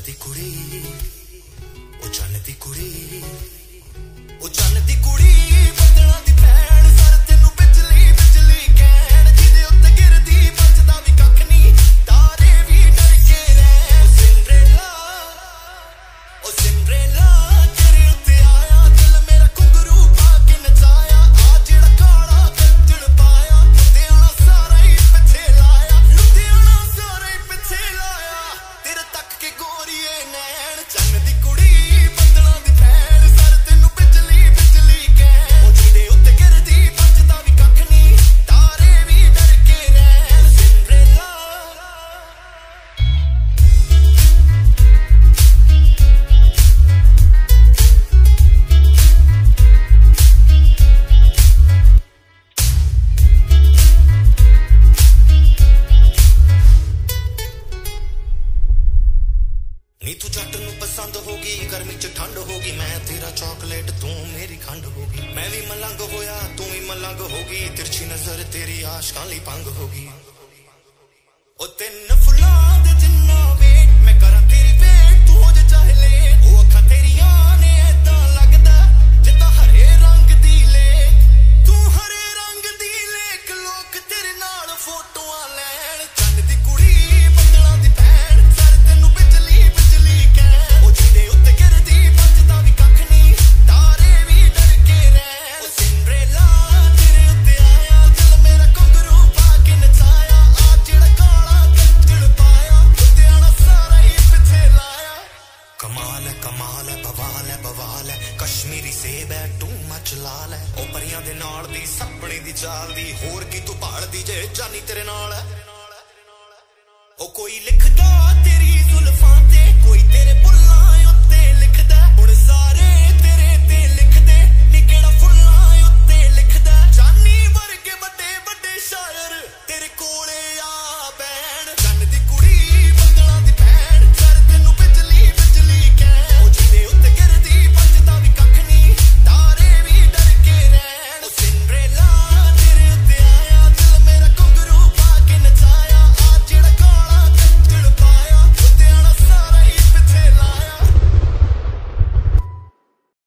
दी कुड़ी ओ चन्न दी कुड़ी ओ चन्न दी कुड़ी बदला दी भैन सर तेनू बिजली बिजली कहण जिदे उत्ते गिरदी बचदा भी कख नहीं तारे भी डर के रैन ओ सिंड्रेला तेरे उत्ते आया दिल मेरा घुंघरू पा के नचाया आ जेड़ा काला कंजर पाया लुधियाना सारा ही पिछे लाया लुधियाना सारा ही पिछे लाया तेरे तक के गोरीए नैन चन्न दी कुड़ी बदला दी भैन सर तेनू बिजली बिजली कहण ओ जिदे उत्ते गिरदी बचदा भी कख नहीं तारे भी डर के रैन सिंड्रेला नी तू जट नू पसंद होगी गर्मी च ठंड होगी मैं तेरा चॉकलेट तू मेरी खंड होगी मैं भी मलंग होया तू भी मलंग होगी तिरछी नजर तेरी आशिकां ली भंग होगी ओ तिन्न फुल्लां दे जिन्ना वेट मैं करा तेरी वेट तू हो जा चाहे लेट ओ अखां तेरियां ने ऐदां लगदा जिद्दां हरे रंग दी लेक तू हरे रंग दी लेक लोक तेरे नाल फोटोआं लैण चन्न दी कुड़ी बदला दी भैन सर तेनू बिजली बिजली कहण ओ जिदे उत्ते गिरदी बचदा भी कख नहीं तारे भी डर के रैन ओ सिंड्रेला तेरे उत्ते आया दिल मेरा घुंघरू पा के नचाया आ जेड़ा काला कंजर पाया लुधियाना सारा ही पिछे लाया कमाल है बवाल है कश्मीरी सेब है टू मच लाल है ओ परियां दे नाल दी सपने दी चाल दी होर की तू भाल दी जे जानी तेरे नाल है ओ कोई लिखदा तेरी